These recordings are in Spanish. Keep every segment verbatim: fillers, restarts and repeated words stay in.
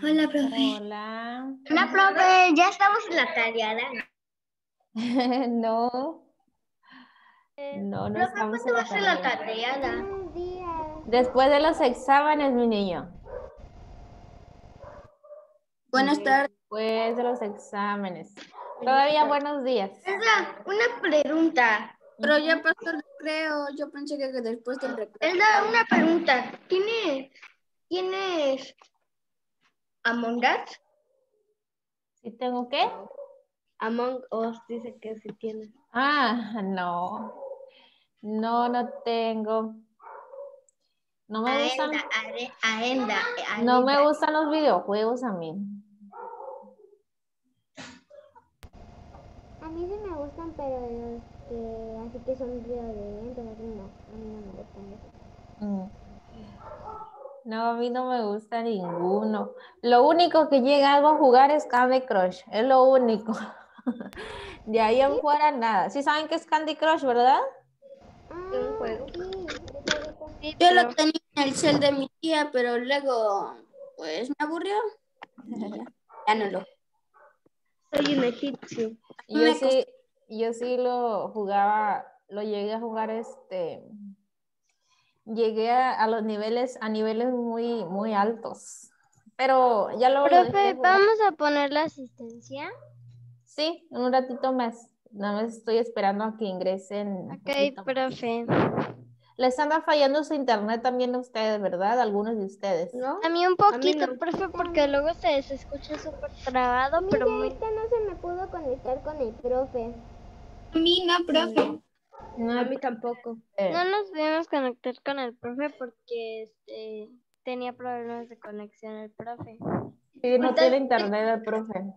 Hola, profe. Hola. Hola, profe. Ya estamos en la tarea. No. No, no Profe, estamos ¿cuándo en va la a ser la tarea. tarea? Buenos días. Después de los exámenes, mi niño. Buenas tardes. Después de los exámenes. Todavía buenos días. Elda, una pregunta. Pero ya pasó el recreo. Yo pensé que después del recreo. Elda, una pregunta. ¿Tienes, ¿tienes Among Us? ¿Sí tengo qué? Among Us dice que sí tiene. Ah, no. No, no tengo. No me gustan. Aenda, Aenda, No me gustan los videojuegos a mí. A mí sí me gustan, pero los que así que son violentos, así no, a mí no me gustan esos. Mm. No, a mí no me gusta ninguno. Lo único que llega algo a jugar es Candy Crush. Es lo único. De ahí en fuera nada. ¿Sí saben qué es Candy Crush, verdad? Ah, Un juego. sí, de jueguito. Sí, yo lo tenía en el cel de mi tía, pero luego, pues me aburrió. Y ya, ya no lo. Soy un egipcio. Yo Me sí, yo sí lo jugaba, lo llegué a jugar este. Llegué a, a los niveles, a niveles muy, muy altos. Pero ya lo, lo dejé de Profe, jugar. ¿vamos a poner la asistencia? Sí, en un ratito más. Nada más estoy esperando a que ingresen. un Ok, poquito más. profe. Les anda fallando su internet también a ustedes, ¿verdad? Algunos de ustedes. ¿No? A mí un A mí poquito, no. profe, porque luego se, se escucha súper trabado, pero muy... ahorita no se me pudo conectar con el profe. A mí no, profe. No, A mí tampoco. eh, No nos pudimos conectar con el profe porque este, tenía problemas de conexión el profe. sí, no tiene internet el profe. El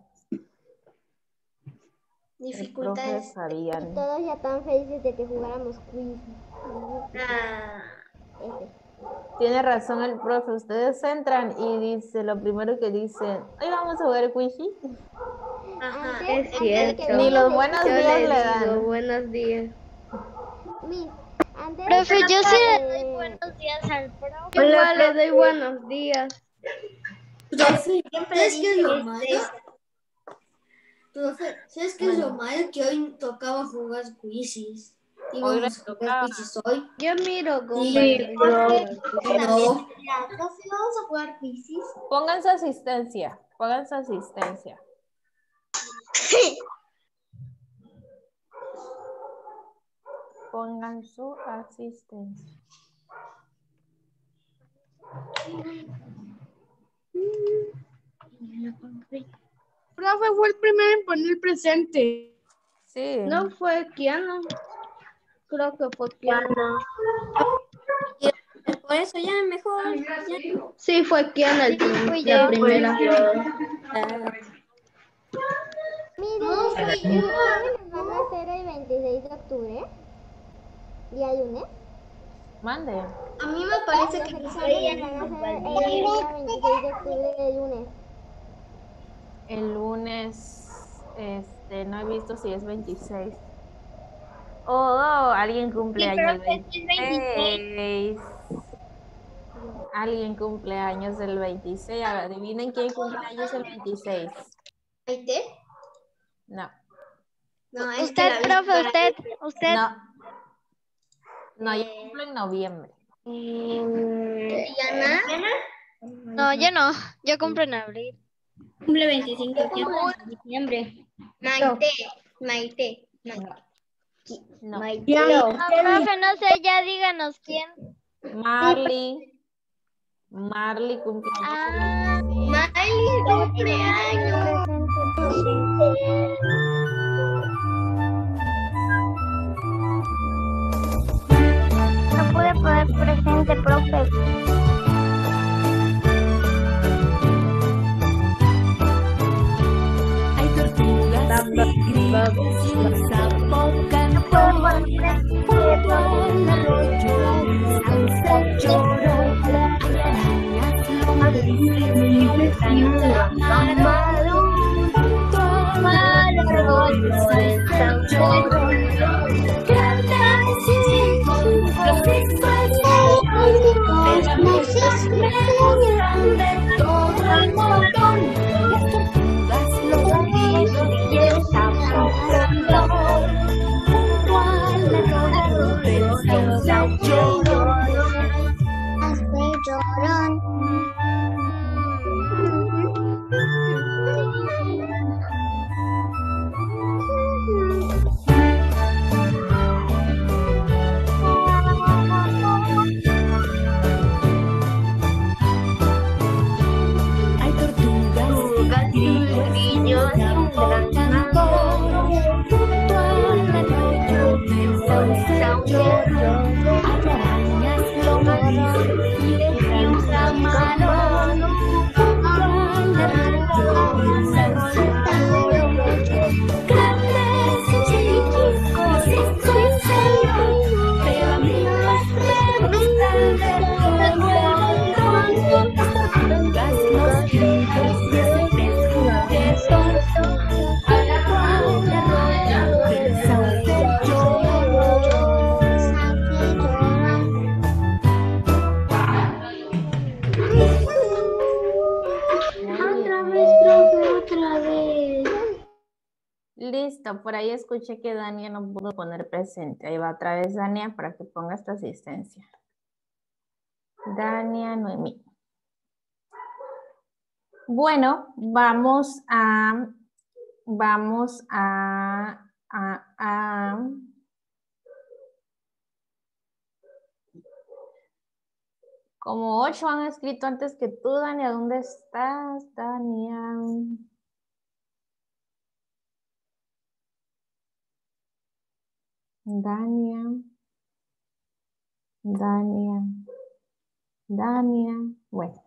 profe Dificultades. sabían. Todos ya tan felices de que jugáramos quiz. Ah, Ese. Tiene razón el profe. Ustedes entran y dice, lo primero que dicen, hoy vamos a jugar Quishi. ajá, Antes- es antes cierto. que Ni vengas los a buenos Yo días le le digo dan. buenos días. Miss, antes Profe, yo sí le de- doy buenos días al profe. Hola, le doy buenos días. Profe, Siempre ¿sabes qué es dice lo este, malo? Profe, ¿sabes qué es lo malo? Que hoy tocaba jugar quizzes. Hoy Íbamos les a jugar tocaba. quizzes hoy. Yo miro Gumba. Sí, en vez de pero- jugar. No. Profe, vamos a jugar quizzes. Pongan su asistencia. Pongan su asistencia. Pongan su asistencia. Profe, fue el primero en poner presente. Sí. No fue Kiana. Creo que fue Kiana. Por eso ya mejor. Ya. Sí, fue Kiana el prim- fui la yo. primera. Miren, ¿y qué exámenes van a hacer el veintiséis de octubre? ¿Día lunes? Mande. A mí me parece Los que exámenes van a hacer el día veintiséis de octubre de lunes. El lunes, este, no he visto si es veintiséis. Oh, oh, alguien cumple años el veintiséis. Alguien cumple años el veintiséis. A ver, adivinen quién cumple años el veintiséis. ¿Maite? No. No, es que Usted, la vi profe, para- usted, usted. No. No, yo cumplo en noviembre. ¿Diana? No, yo no. Yo compro en abril. Cumple veinticinco de diciembre. Maite. Maite. No. No. No, profe, no sé, ya díganos quién. Marley. Marley cumple Ah, Miley, cumpleaños. no pude poner presente, profe. Hay tortugas y grillos y un sapo cantó junto al arroyo. Sauce lloró, hay arañas, lombrices y un calamaro. Junto al arroyo el sauce lloró. Grandes y los crisperos, las luces brillan de todo el mundo. llorón. Hay arañas, lombrices y lechuza marrón. Junto al arroyo y el sauce llorón. Grandes y chiquiticos, soy señor, pero a mí más me gusta el de todo el rondón. Las tortugas, los grillos y ese pez juguetón. Junto al arroyo y el sauce llorón. Otra vez, profe, otra vez. Listo, por ahí escuché que Dania no pudo poner presente. Ahí va otra vez Dania para que ponga esta asistencia. Dania Noemí. Bueno, vamos a, vamos a, a, a, como ocho han escrito antes que tú, Dania. ¿Dónde estás, Dania? Dania, Dania, Dania. Bueno,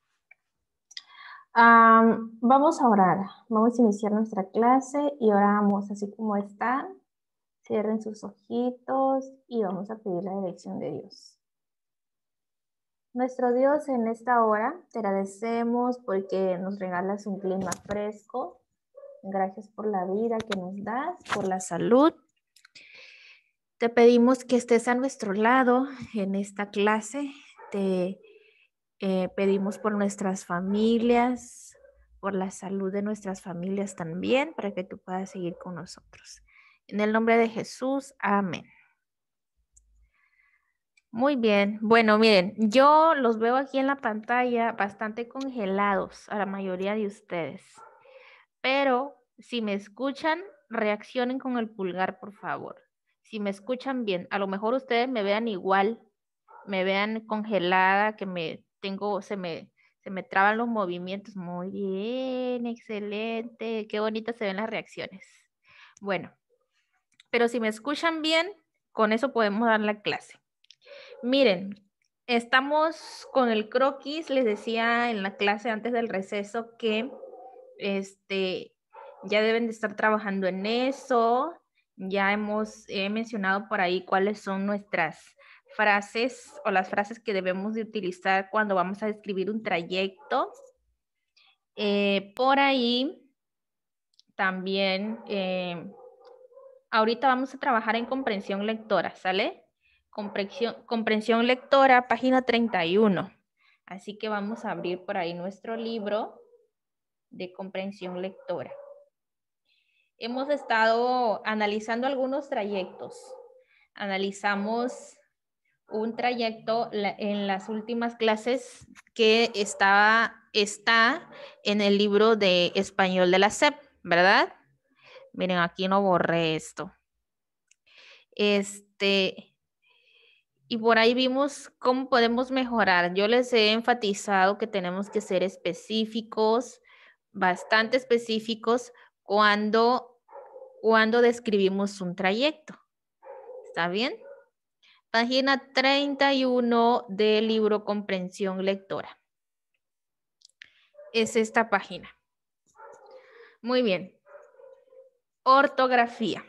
um, vamos a orar. Vamos a iniciar nuestra clase y oramos así como están. Cierren sus ojitos y vamos a pedir la dirección de Dios. Nuestro Dios, en esta hora te agradecemos porque nos regalas un clima fresco. Gracias por la vida que nos das, por la salud. Te pedimos que estés a nuestro lado en esta clase. Te eh, pedimos por nuestras familias, por la salud de nuestras familias también, para que tú puedas seguir con nosotros. En el nombre de Jesús, amén. Muy bien. Bueno, miren, yo los veo aquí en la pantalla bastante congelados a la mayoría de ustedes. Pero si me escuchan, reaccionen con el pulgar, por favor. Si me escuchan bien, a lo mejor ustedes me vean igual, me vean congelada, que me tengo, se me, se me traban los movimientos. Muy bien, excelente, qué bonitas se ven las reacciones. Bueno, pero si me escuchan bien, con eso podemos dar la clase. Miren, estamos con el croquis, les decía en la clase antes del receso que este, ya deben de estar trabajando en eso. Ya hemos he mencionado por ahí cuáles son nuestras frases o las frases que debemos de utilizar cuando vamos a escribir un trayecto. Eh, por ahí también, eh, ahorita vamos a trabajar en comprensión lectora, ¿sale? Comprensión, comprensión lectora, página treinta y uno. Así que vamos a abrir por ahí nuestro libro de comprensión lectora. Hemos estado analizando algunos trayectos. Analizamos un trayecto en las últimas clases que estaba, está en el libro de español de la S E P, ¿verdad? Miren, aquí no borré esto. Este, y por ahí vimos cómo podemos mejorar. Yo les he enfatizado que tenemos que ser específicos, bastante específicos, cuando, cuando describimos un trayecto. ¿Está bien? Página treinta y uno del libro Comprensión Lectora. Es esta página. Muy bien. Ortografía.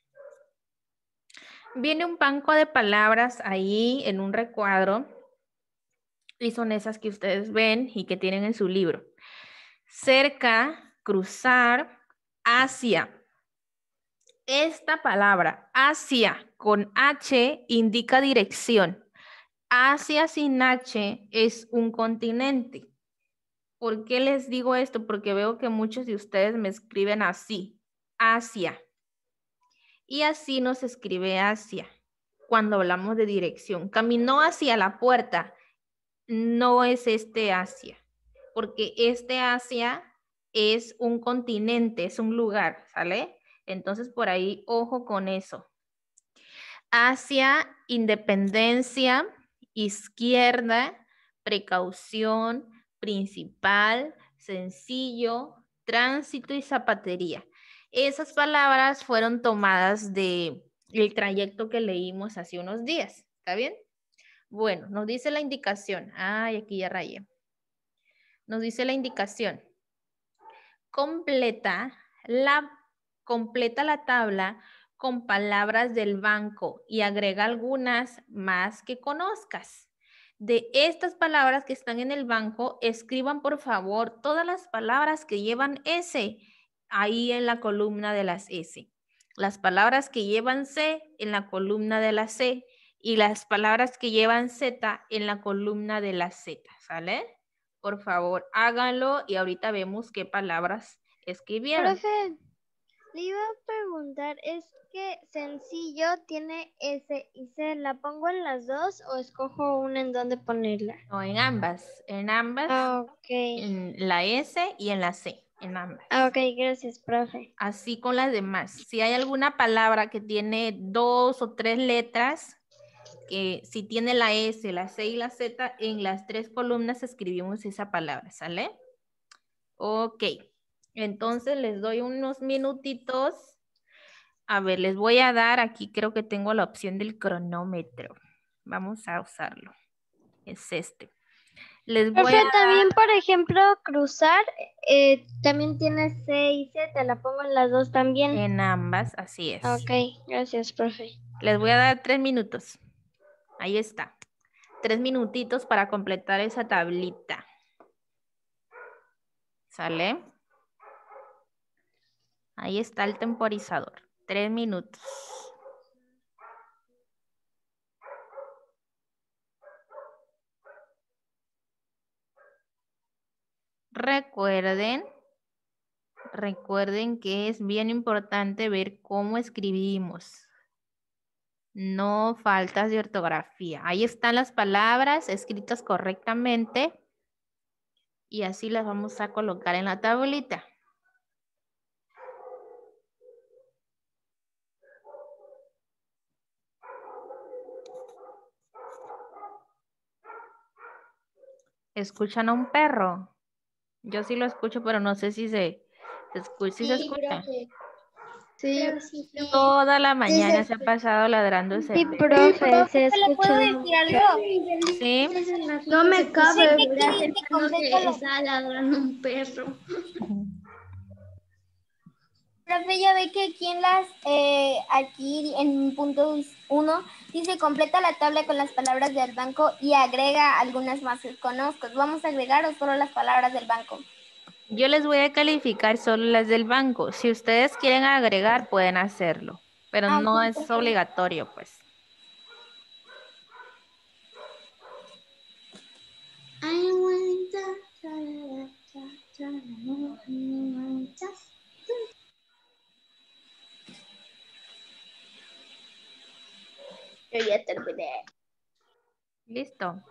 Viene un banco de palabras ahí en un recuadro y son esas que ustedes ven y que tienen en su libro. Cerca, cruzar, hacia. Esta palabra, hacia, con H, indica dirección. Asia sin H es un continente. ¿Por qué les digo esto? Porque veo que muchos de ustedes me escriben así, Asia. Y así nos escribe Asia cuando hablamos de dirección. Caminó hacia la puerta. No es este Asia, porque este Asia es un continente, es un lugar, ¿sale? Entonces, por ahí, ojo con eso. Hacia, independencia, izquierda, precaución, principal, sencillo, tránsito y zapatería. Esas palabras fueron tomadas de el trayecto que leímos hace unos días. ¿Está bien? Bueno, nos dice la indicación. Ay, aquí ya rayé. Nos dice la indicación. Completa la, completa la tabla con palabras del banco y agrega algunas más que conozcas. De estas palabras que están en el banco, escriban por favor todas las palabras que llevan S ahí en la columna de las S. Las palabras que llevan C en la columna de la C y las palabras que llevan Z en la columna de la Z, ¿sale? Por favor, háganlo y ahorita vemos qué palabras escribieron. Profe, le iba a preguntar, es que sencillo tiene S y C, ¿la pongo en las dos o escojo una en donde ponerla? No, en ambas, en ambas, Ah, ok. en la S y en la C, en ambas. Ah, ok, gracias, profe. Así con las demás. Si hay alguna palabra que tiene dos o tres letras, que si tiene la S, la C y la Z, en las tres columnas escribimos esa palabra, ¿sale? Ok. Entonces les doy unos minutitos. A ver, les voy a dar, aquí creo que tengo la opción del cronómetro. Vamos a usarlo. Es este. Les voy Profe, a también, por ejemplo, cruzar, eh, también tiene C y Z, ¿la pongo en las dos también? en ambas, así es. Ok, gracias, profe. Les voy a dar tres minutos. Ahí está. Tres minutitos para completar esa tablita. ¿Sale? Ahí está el temporizador. Tres minutos. Recuerden, recuerden que es bien importante ver cómo escribimos. No faltas de ortografía. Ahí están las palabras escritas correctamente y así las vamos a colocar en la tablita. ¿Escuchan a un perro? Yo sí lo escucho, pero no sé si se, se escucha. ¿Sí se escucha? Sí. Toda la mañana se ha pasado ladrando ese Sí, perro. profe, se ¿Le puedo escucha. decir algo? ¿Sí? No me cabe, Sí, ¿verdad? sí, Pensando sí, que sí. está ladrando un perro. Profe, ya ve que aquí en las, eh, aquí en punto uno, dice completa la tabla con las palabras del banco y agrega algunas más que conozco. ¿Vamos a agregar o solo las palabras del banco? Yo les voy a calificar solo las del banco. Si ustedes quieren agregar, pueden hacerlo. Pero Ah, no ok, es perfecto. obligatorio, pues. Yo ya terminé. Listo.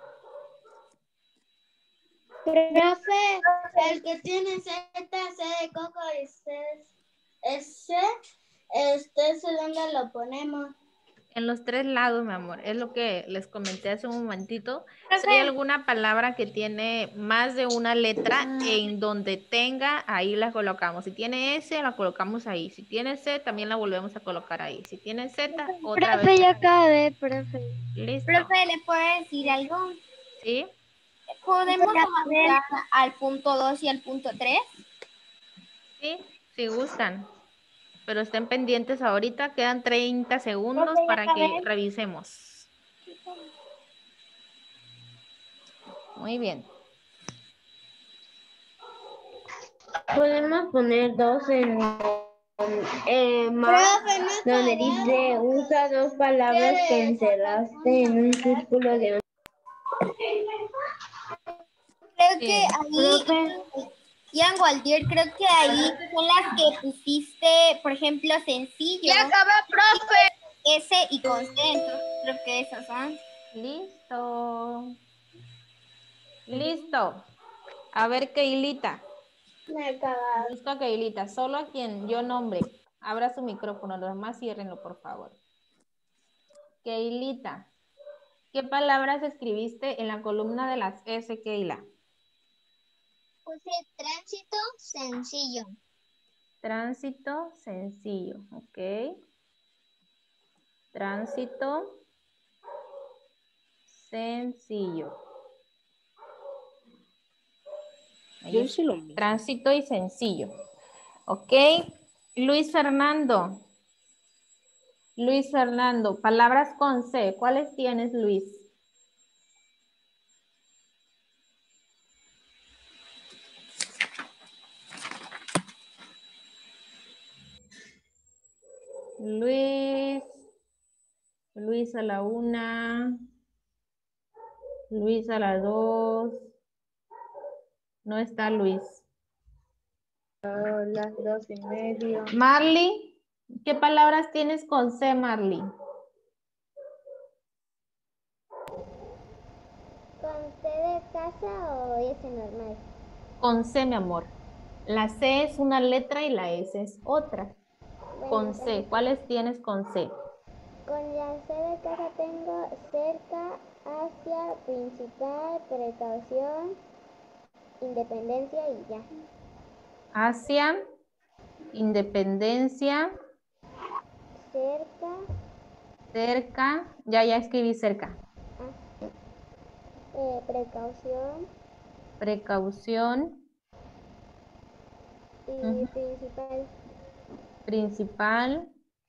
Profe, el que tiene Z, C de coco y C, ese, este es donde lo ponemos. En los tres lados, mi amor. Es lo que les comenté hace un momentito. Si Profe. hay alguna palabra que tiene más de una letra, en donde tenga, ahí la colocamos. Si tiene S, la colocamos ahí. Si tiene C, también la volvemos a colocar ahí. Si tiene Z, otra vez. Profe, ya ahí. acabé, profe. Listo. Profe, ¿le puedo decir algo? ¿Sí? ¿Podemos avanzar al punto dos y al punto tres? Sí, si gustan. Pero estén pendientes ahorita. Quedan treinta segundos Profe, ya para que acabé. revisemos. Muy bien. Podemos poner dos en eh, más, Profe, no donde acabamos. dice usa dos palabras que encerraste en un círculo de un... Creo Sí. que ahí, Ian Waldier, creo que ahí son las que pusiste, por ejemplo, sencillo. Ya acabé, profe. S y con C, entonces creo que esas son. Listo. Listo. A ver, Keilita. Me acabado. Busco a Keilita. Solo a quien yo nombre. Abra su micrófono. Los demás ciérrenlo, por favor. Keilita. ¿Qué palabras escribiste en la columna de las S, Keila? Puse tránsito sencillo. Tránsito sencillo. Ok. Tránsito sencillo. Ahí Yo está. hice lo mismo. Tránsito y sencillo. Ok. Luis Fernando. Luis Fernando, palabras con C. ¿Cuáles tienes, Luis? Luis. Luis a la una. Luis a las dos. No está Luis. A las dos y media. Marley, ¿qué palabras tienes con C, Marley? ¿Con C de casa o S normal? Con C, mi amor. La C es una letra y la S es otra. Con C, ¿cuáles tienes con C? Con la C de casa tengo cerca, hacia, principal, precaución, independencia y ya. Hacia, independencia, Cerca, cerca, ya, ya escribí cerca. eh, precaución Precaución, y Ujú. principal. principal.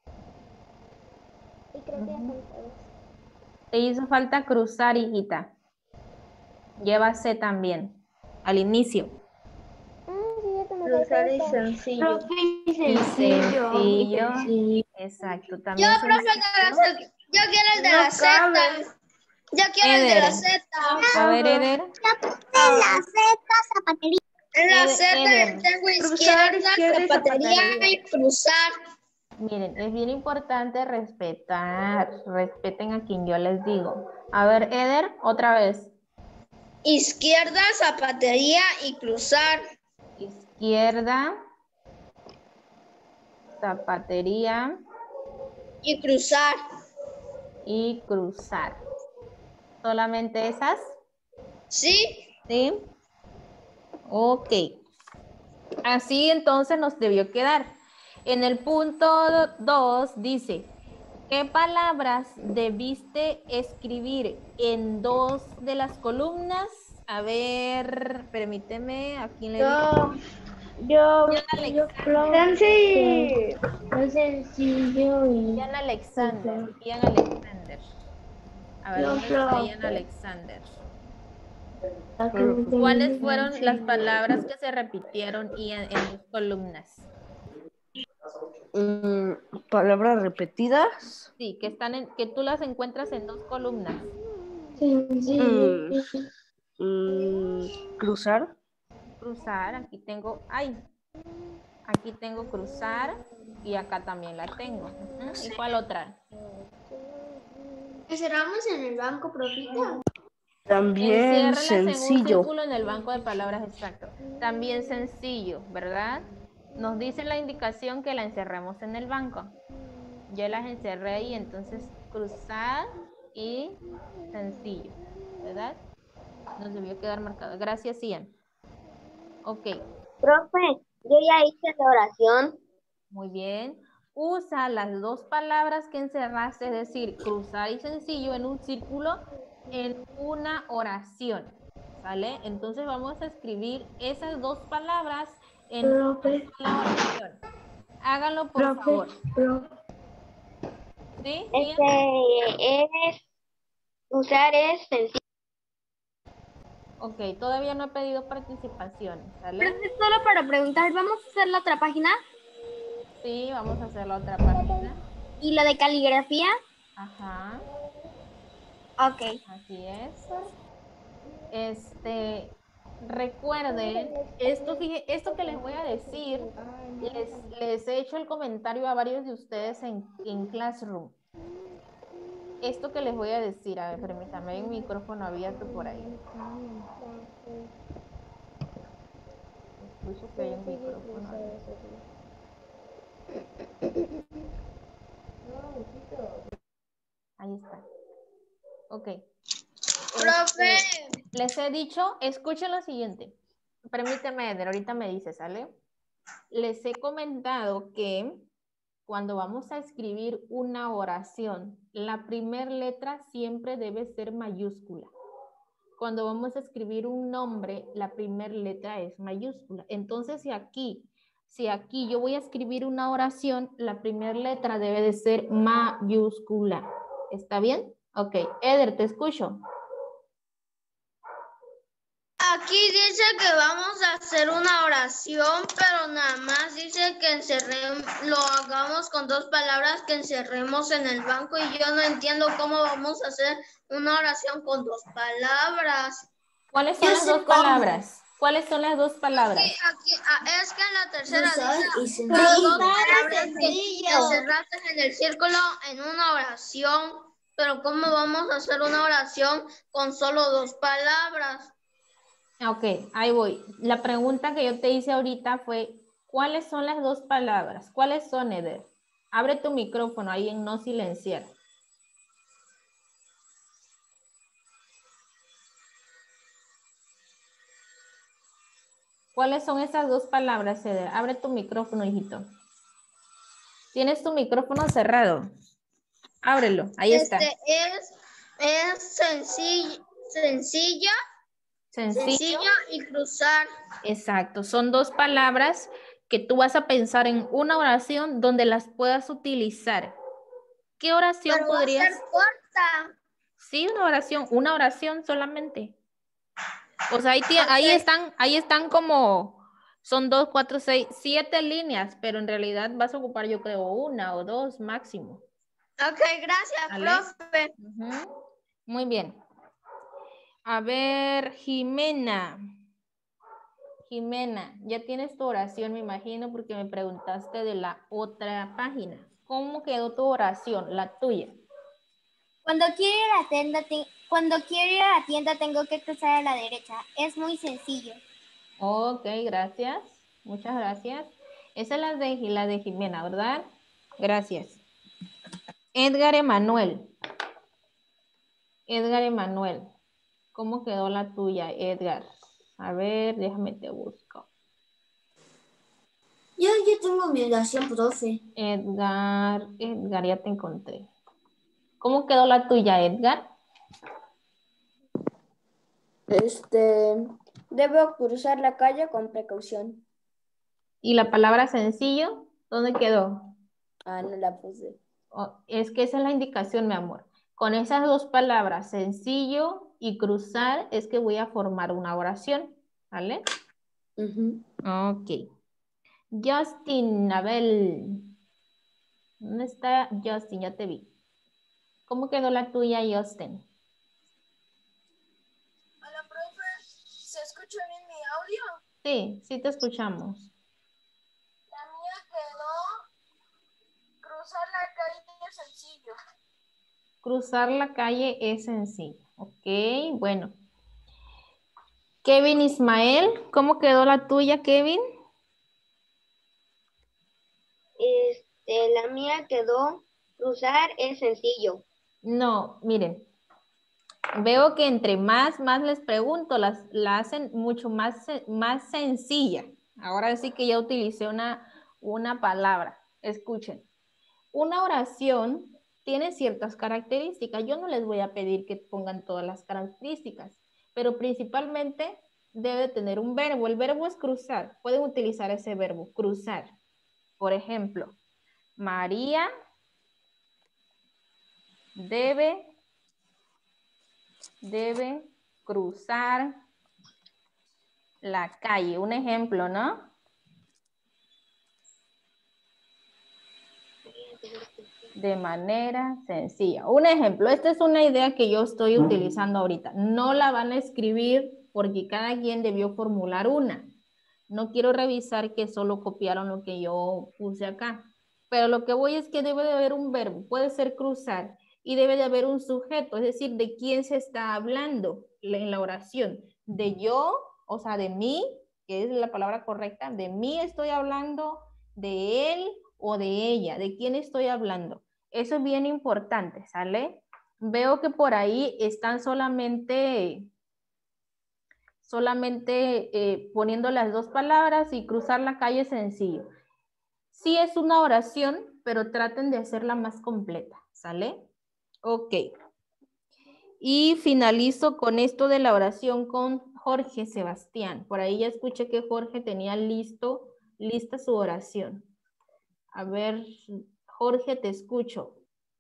Y creo que ya Ujú. son todos. Te hizo falta cruzar, hijita. Lleva C también, al inicio. Ah, sí, ya te me Cruzar y faltó esta. sencillo. Y sencillo. Sí. Exacto, Yo, también profe, el de la sencillo. Z. Yo quiero el de No la Z. cabe. Yo quiero el de la Eder. Z. A ver, Eder. La Z, zapatería. En la Eder, Z Eder. tengo Cruzar, izquierda, izquierda y zapatería zapatería. y cruzar. Miren, es bien importante respetar. Respeten a quien yo les digo. A ver, Eder, otra vez. Izquierda, zapatería y cruzar. Izquierda, zapatería Y cruzar. y cruzar. ¿Solamente esas? ¿Sí? ¿Sí? Ok. Así entonces nos debió quedar. En el punto dos dice, ¿qué palabras debiste escribir en dos de las columnas? A ver, permíteme, ¿a quién le digo? Yo, yo, Diana yo, Alexander. sí. Es sencillo y... Diana Alexander. Diana Alexander. A ver, Yo, ¿dónde está profe. Diana Alexander? ¿Cuáles ¿Cuáles fueron las palabras que se repitieron y en, en dos columnas? Mm, palabras repetidas. Sí, que están en, que tú las encuentras en dos columnas. Mm, mm, cruzar. Cruzar, aquí tengo, ay, aquí tengo cruzar y acá también la tengo. Ujú. ¿Y cuál otra? ¿Encerramos en el banco, profita? También Enciérralas en un sencillo. círculo en el banco de palabras, exacto. También sencillo, ¿verdad? Nos dice la indicación que la encerremos en el banco. Yo las encerré y entonces cruzar y sencillo, ¿verdad? Nos debió quedar marcado. Gracias, Ian. Ok, Profe, yo ya hice la oración. muy bien. Usa las dos palabras que encerraste, es decir, cruzar y sencillo en un círculo en una oración, ¿sale? Entonces vamos a escribir esas dos palabras en Profe, una oración. Háganlo, por profe, favor. profe. ¿Sí? Ian? Este es usar es sencillo. Ok, todavía no he pedido participación, ¿sale? Profe, solo para preguntar, ¿vamos a hacer la otra página? Sí, vamos a hacer la otra página. ¿Y la de caligrafía? Ajá, Ok. así es. Este, recuerden, esto, fije- esto que les voy a decir, les, les he hecho el comentario a varios de ustedes en, en Classroom. Esto que les voy a decir, a ver, permítame, hay un micrófono abierto por ahí. Escucho que hay un micrófono abierto. Ahí está. Ok. Profe. Este, les he dicho, escuchen lo siguiente. Permíteme, Eder, ahorita me dice, ¿sale? Les he comentado que cuando vamos a escribir una oración, la primera letra siempre debe ser mayúscula. Cuando vamos a escribir un nombre, la primera letra es mayúscula. Entonces, si aquí, si aquí yo voy a escribir una oración, la primera letra debe de ser mayúscula. ¿Está bien? Ok. Eder, te escucho. Aquí dice que vamos a hacer una oración, pero nada más dice que encerremos, lo hagamos con dos palabras, que encerremos en el banco, y yo no entiendo cómo vamos a hacer una oración con dos palabras. ¿Cuáles son Yo las sé dos cómo. palabras? ¿Cuáles son las dos palabras? Aquí, aquí, ah, es que en la tercera Cruzar dice y sencillo. las dos Cruzar y palabras que sencillo. encerraste en el círculo en una oración, pero ¿cómo vamos a hacer una oración con solo dos palabras? Ok, ahí voy. La pregunta que yo te hice ahorita fue, ¿cuáles son las dos palabras? ¿Cuáles son, Eder? Abre tu micrófono ahí en no silenciar. ¿Cuáles son esas dos palabras, Eder? Abre tu micrófono, hijito. Tienes tu micrófono cerrado. Ábrelo, ahí está. Este es, es sencillo, sencilla, Sencillo. sencillo y cruzar. Exacto, son dos palabras que tú vas a pensar en una oración donde las puedas utilizar. ¿Qué oración Pero va a podrías? ser corta. Sí, una oración, una oración solamente. O sea, ahí, tie- Ok. ahí están, ahí están como, son dos, cuatro, seis, siete líneas, pero en realidad vas a ocupar yo creo una o dos máximo. Ok, gracias, ¿Vale? profe. Ujú. Muy bien. A ver, Jimena. Jimena, ya tienes tu oración, me imagino, porque me preguntaste de la otra página. ¿Cómo quedó tu oración, la tuya? Cuando quiero ir a la tienda, te- cuando quiero ir a la tienda tengo que cruzar a la derecha. Es muy sencillo. Ok, gracias. Muchas gracias. Esa es la de, la de Jimena, ¿verdad? Gracias. Edgar Emanuel. Edgar Emanuel. ¿Cómo quedó la tuya, Edgar? A ver, déjame te busco. Yo ya tengo mi oración, profe. Edgar, Edgar, ya te encontré. ¿Cómo quedó la tuya, Edgar? Este, debo cruzar la calle con precaución. ¿Y la palabra sencillo? ¿Dónde quedó? Ah, no la puse. Oh, es que esa es la indicación, mi amor. Con esas dos palabras, sencillo y cruzar, es que voy a formar una oración, ¿vale? Ujú. Ok. Justin, Abel. ¿Dónde está Justin? Ya te vi. ¿Cómo quedó la tuya, Justin? Hola, profe. ¿Se escucha bien mi audio? Sí, sí te escuchamos. La mía quedó cruzar la calle sencillo. Cruzar la calle es sencillo. Ok, bueno. Kevin Ismael, ¿cómo quedó la tuya, Kevin? Este, la mía quedó, cruzar es sencillo. No, miren. Veo que entre más, más les pregunto, las, la hacen mucho más, más sencilla. Ahora sí que ya utilicé una, una palabra. Escuchen. Una oración tiene ciertas características. Yo no les voy a pedir que pongan todas las características, pero principalmente debe tener un verbo. El verbo es cruzar. Pueden utilizar ese verbo, cruzar. Por ejemplo, María debe, debe cruzar la calle. Un ejemplo, ¿no? De manera sencilla. Un ejemplo, esta es una idea que yo estoy utilizando ahorita. No la van a escribir porque cada quien debió formular una. No quiero revisar que solo copiaron lo que yo puse acá. Pero lo que voy es que debe de haber un verbo, puede ser cruzar, y debe de haber un sujeto, es decir, de quién se está hablando en la oración. De yo, o sea, de mí, que es la palabra correcta, de mí estoy hablando, de él o de ella, de quién estoy hablando. Eso es bien importante, ¿sale? Veo que por ahí están solamente, solamente eh, poniendo las dos palabras y cruzar la calle sencillo. Si es una oración, pero traten de hacerla más completa, ¿sale? Ok. Y finalizo con esto de la oración con Jorge Sebastián. Por ahí ya escuché que Jorge tenía listo, lista su oración. A ver, Jorge, te escucho.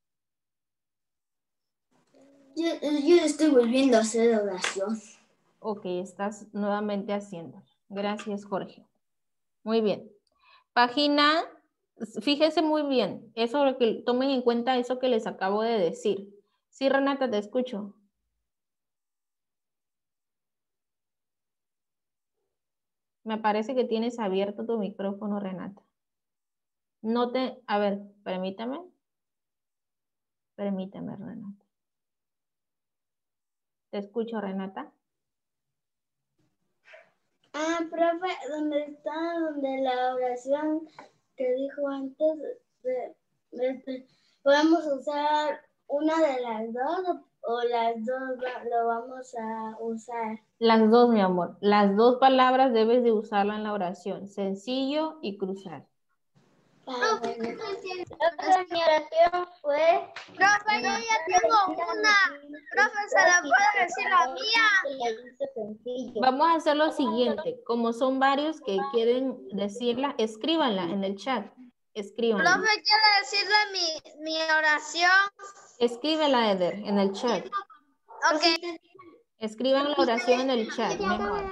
Yo, yo estoy volviendo a hacer oración. Ok, estás nuevamente haciendo. Gracias, Jorge. Muy bien. Página, fíjense muy bien, eso lo que tomen en cuenta eso que les acabo de decir. Sí, Renata, te escucho. Me parece que tienes abierto tu micrófono, Renata. No te, a ver, permítame. Permítame, Renata. Te escucho, Renata. Ah, profe, ¿dónde está? Donde la oración que dijo antes, de, de- de- ¿podemos usar una de las dos o, o las dos va- lo vamos a usar? Las dos, mi amor. Las dos palabras debes de usarla en la oración. Sencillo y cruzar. Ah, bueno. Profe, mi oración fue... Profe, yo ya tengo una. Profe, ¿se la puede decir la mía? Vamos a hacer lo siguiente. Como son varios que quieren decirla, escríbanla en el chat. Escríbanla. Profe, ¿quiere decirle mi, mi oración? Escríbela, Eder, en el chat. Ok. Escriban la oración en el chat, mejor.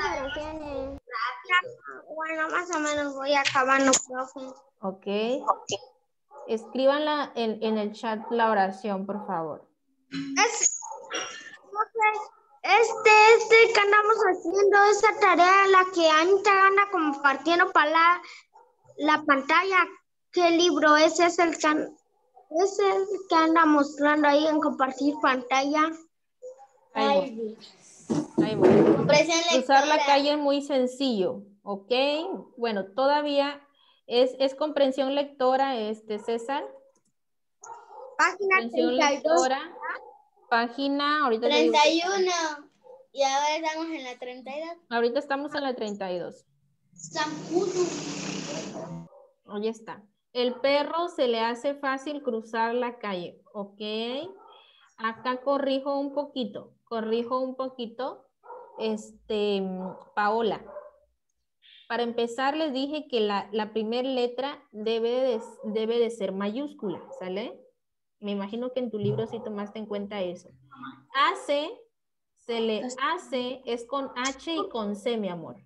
Bueno, más o menos voy acabando, profe. Ok. Escríbanla en, en el chat la oración, por favor. Es, profe, este, este que andamos haciendo, esa tarea, la que Anita anda compartiendo para la, la pantalla. ¿Qué libro es? Es el que, an- es el que anda mostrando ahí en compartir pantalla. Ahí voy. Ahí voy. Cruzar la calle es muy sencillo, ¿ok? Bueno, todavía es, es comprensión lectora, este, César. Página Comprensión treinta y dos. lectora. Página, ahorita te digo. treinta y uno. Y ahora estamos en la treinta y dos. Ahorita estamos en la treinta y dos. Ahí está. El perro se le hace fácil cruzar la calle, ¿ok? Acá corrijo un poquito, corrijo un poquito, este, Paola. Para empezar les dije que la, la primera letra debe de, debe de ser mayúscula, ¿sale? Me imagino que en tu libro sí tomaste en cuenta eso. Hace, se le hace, es con H y con C, mi amor.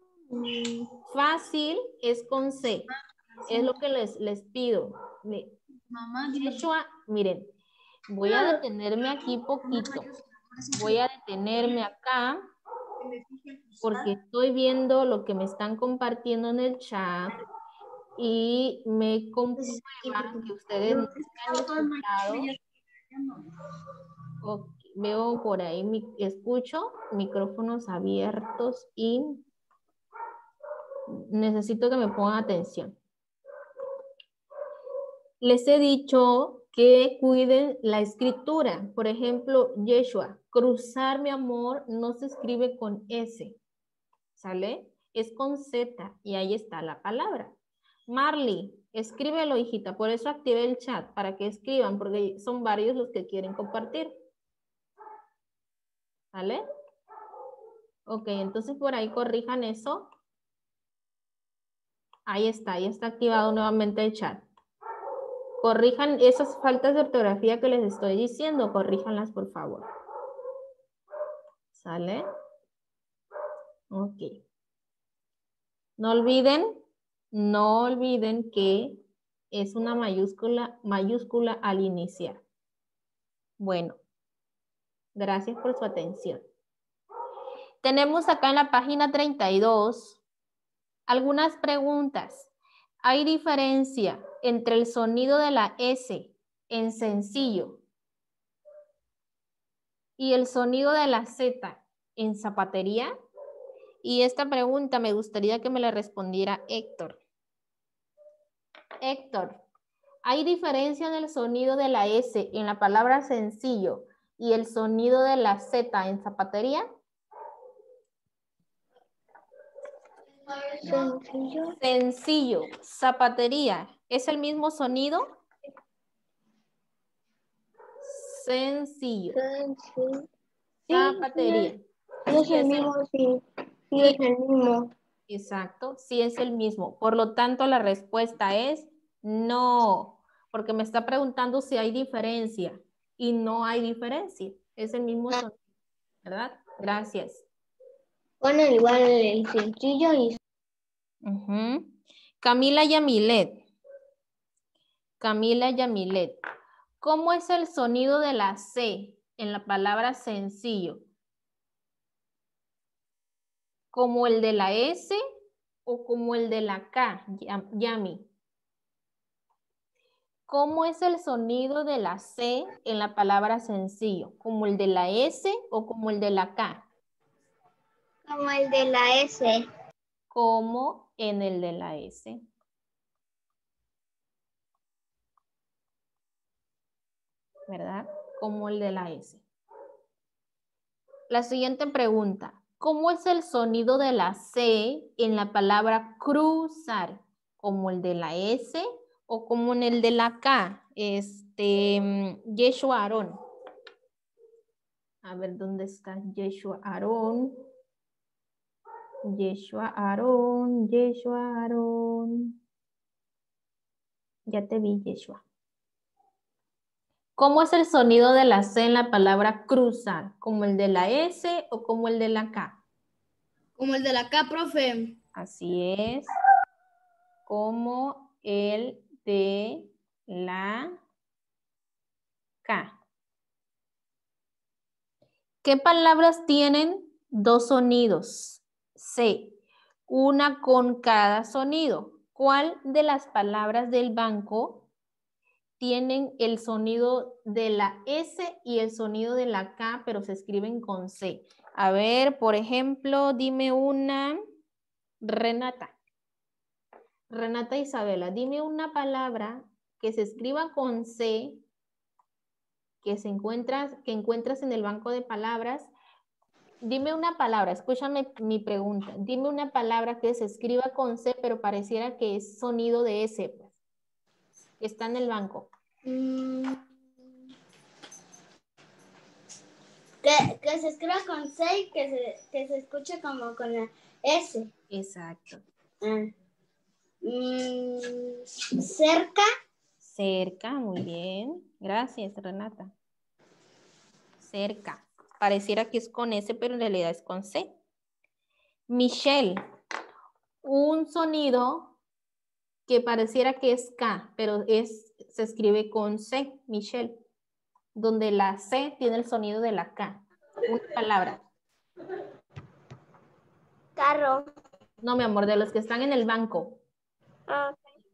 Fácil es con C. Es lo que les, les pido. Yeshua, miren, voy a detenerme aquí poquito. Voy a detenerme acá porque estoy viendo lo que me están compartiendo en el chat y me comprueban que ustedes no están escuchados. Ok, veo por ahí, mi, escucho micrófonos abiertos y necesito que me pongan atención. Les he dicho que cuiden la escritura. Por ejemplo, Yeshua, cruzar, mi amor, no se escribe con S, ¿sale? Es con Z y ahí está la palabra. Marley, escríbelo, hijita. Por eso activé el chat, para que escriban, porque son varios los que quieren compartir. ¿Vale? Ok, entonces por ahí corrijan eso. Ahí está, ahí está activado nuevamente el chat. Corrijan esas faltas de ortografía que les estoy diciendo, corríjanlas por favor. ¿Sale? Ok. No olviden, no olviden que es una mayúscula, mayúscula al iniciar. Bueno, gracias por su atención. Tenemos acá en la página treinta y dos algunas preguntas. ¿Hay diferencia entre el sonido de la S en sencillo y el sonido de la Z en zapatería? Y esta pregunta me gustaría que me la respondiera Héctor. Héctor, ¿hay diferencia en el sonido de la S en la palabra sencillo y el sonido de la Z en zapatería? Sencillo. Sencillo, zapatería. ¿Es el mismo sonido? Sencillo. Sí, Zapatería. es Sí, el es mismo, el- sí. Sí, sí, es el mismo. exacto, sí es el mismo. Por lo tanto, la respuesta es no, porque me está preguntando si hay diferencia y no hay diferencia. Es el mismo sonido, ¿verdad? Gracias. Bueno, igual el sencillo y Ujú. Camila Yamilet. Camila Yamilet. ¿Cómo es el sonido de la C en la palabra sencillo? ¿Como el de la S o como el de la K, Yam- Yami? ¿Cómo es el sonido de la C en la palabra sencillo? ¿Como el de la S o como el de la K? Como el de la S. Como en el de la S. ¿Verdad? Como el de la S. La siguiente pregunta. ¿Cómo es el sonido de la C en la palabra cruzar? ¿Como el de la S o como en el de la K? Este, mm, Yeshua Aarón. A ver, ¿dónde está Yeshua Aarón? Yeshua Aarón, Yeshua Aarón. Ya te vi, Yeshua. ¿Cómo es el sonido de la C en la palabra cruzar? ¿Como el de la S o como el de la K? Como el de la K, profe. Así es. Como el de la K. ¿Qué palabras tienen dos sonidos? C. Una con cada sonido. ¿Cuál de las palabras del banco tienen el sonido de la S y el sonido de la K, pero se escriben con C? A ver, por ejemplo, dime una. Renata. Renata Isabela, dime una palabra que se escriba con C, que se encuentra, que encuentras en el banco de palabras. Dime una palabra, escúchame mi pregunta. Dime una palabra que se escriba con C, pero pareciera que es sonido de S, pues, que está en el banco. Mm. Que, que se escriba con C y que se, que se escuche como con la S. Exacto. Ah. Mm, cerca. Cerca, muy bien. Gracias, Renata. Cerca. Pareciera que es con S, pero en realidad es con C. Michelle, un sonido que pareciera que es K, pero es, se escribe con C, Michelle, donde la C tiene el sonido de la K. Una palabra. Carro. No, mi amor, de los que están en el banco. Ah,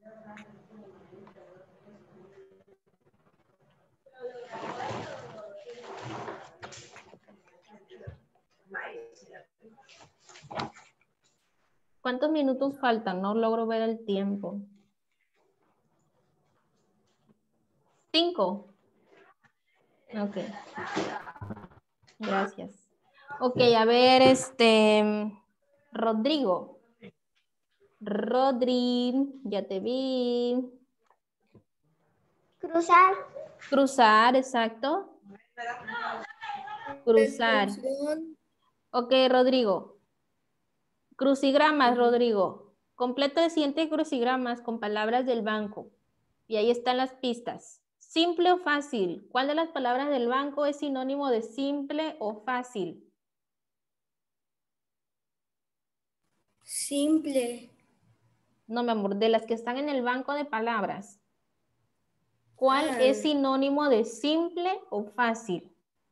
¿Cuántos minutos faltan? No logro ver el tiempo. Cinco. Ok. Gracias. Ok, a ver, este, Rodrigo. Rodri, ya te vi. cruzar. Cruzar, exacto. Cruzar. Ok, Rodrigo. Crucigramas, Rodrigo. Completa el siguiente crucigramas con palabras del banco. Y ahí están las pistas. Simple o fácil. ¿Cuál de las palabras del banco es sinónimo de simple o fácil? Simple. No, mi amor, de las que están en el banco de palabras. ¿Cuál Ah. es sinónimo de simple o fácil?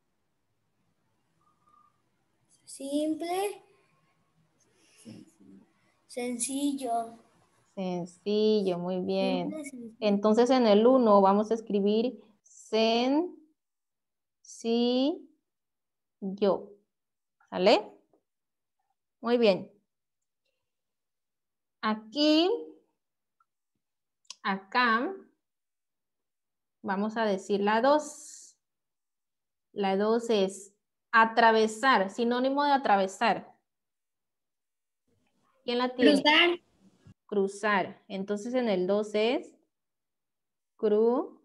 Simple. Sencillo. Sencillo, muy bien. Simple, sencillo. Entonces en el uno vamos a escribir sen, si, yo. ¿Sale? Muy bien. Aquí, acá, vamos a decir la dos. La dos es atravesar, sinónimo de atravesar. ¿Quién la tiene? Cruzar. Cruzar. Entonces en el dos es Cruzar.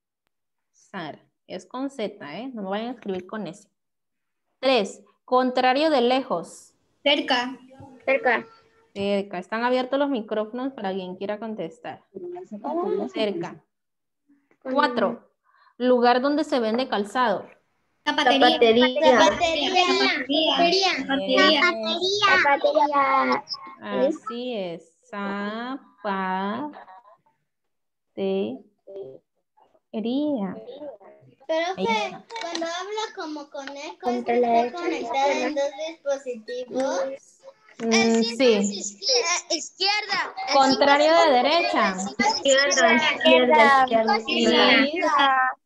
Es con Z, ¿eh? No me vayan a escribir con S. Tres. Contrario de lejos. Cerca. Cerca. Cerca. Están abiertos los micrófonos para quien quiera contestar. Cerca. Cuatro. Lugar donde se vende calzado. Zapatería. Zapatería. Zapatería. Zapatería. Zapatería. Así es. Zapatería. Profe, cuando habla como con eco, ¿es que está conectada en dos dispositivos? Mm, sí. Izquierda. Contrario de derecha. Izquierda. Izquierda. Izquierda.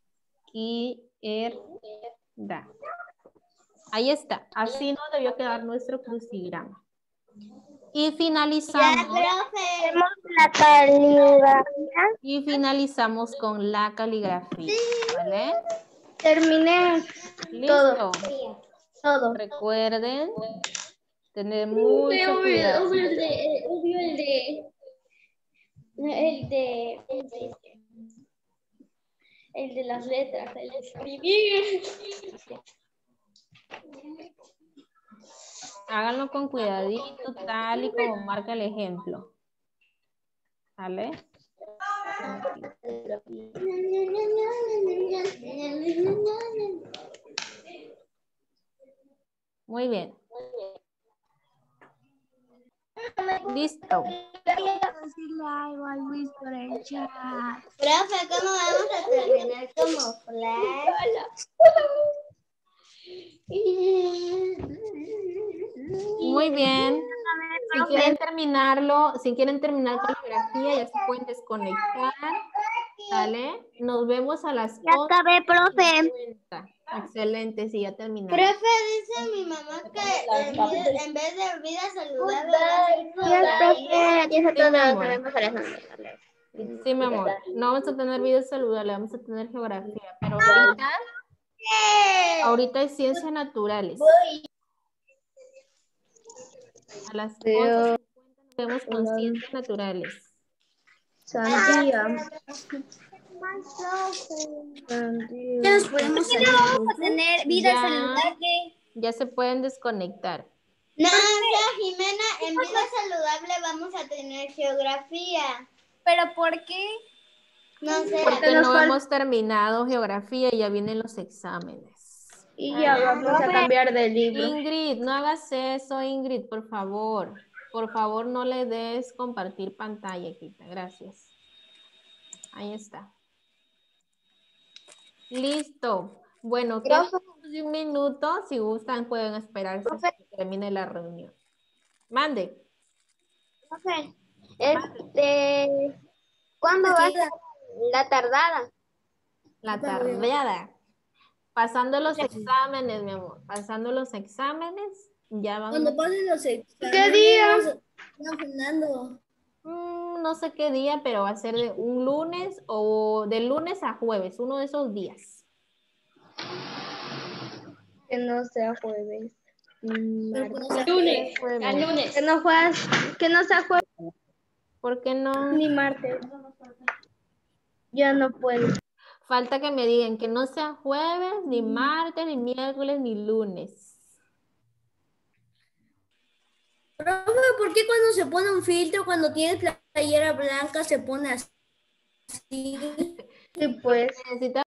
Izquierda. Ahí está. Así nos debió quedar nuestro crucigrama. Y finalizamos. Profe. La caligrafía. Y finalizamos con la caligrafía. ¿Vale? Terminé. Listo. Todo. Recuerden tener mucho cuidado. Obvio el de, obvio el de, el de, el de las letras, el de escribir. Háganlo con cuidadito, tal y como marca el ejemplo. ¿Vale? Muy bien. Listo. Decirle algo a Luis por el chat. Profe, ¿cómo vamos a terminar como Flash? Muy bien. Si quieren terminarlo, si quieren terminar caligrafía, ya se pueden desconectar. ¿Vale? Nos vemos a las Ya acabé, profe. Excelente, sí, ya terminaron. Profe, dice mi mamá que en vez, en vez de vida saludable, Ya, profe. Ya está Sí, mi todo. amor. Nos vemos a las once. Sí, mi amor. No vamos a tener video saludable, vamos a tener geografía. Pero ahorita, ahorita es ciencias naturales. A las once cincuenta nos vemos con ciencias naturales. Sandía. Ya nos podemos salir. Vamos a tener vida Ya. saludable. Ya se pueden desconectar. No, o sea, Jimena, en vida saludable vamos a tener geografía. ¿Pero por qué? No sé. Porque no hemos terminado geografía y ya vienen los exámenes. Y ya vamos a cambiar de libro. Ingrid, no hagas eso, Ingrid, por favor. Por favor, no le des compartir pantalla, Quita. Gracias. Ahí está. Listo. Bueno, queda menos de un minuto. Si gustan, pueden esperarse hasta que termine la reunión. Mande. Profe, este, ¿cuándo va a ser la tardada? La tardeada. Pasando los exámenes, mi amor. Pasando los exámenes, ya van. Cuando pasen los exámenes. ¿Qué día? No, Fernando. Mm, no sé qué día, pero va a ser de un lunes o de lunes a jueves, uno de esos días. Que no sea jueves. Lunes. Jueves. Al lunes. Que no juegas, que no sea jueves ¿Por qué no? ni martes. Ya no puedo. Falta que me digan que no sea jueves, ni martes, ni miércoles, ni lunes. Profe, ¿por qué cuando se pone un filtro, cuando tienes playera blanca, se pone así? Sí, pues. Necesita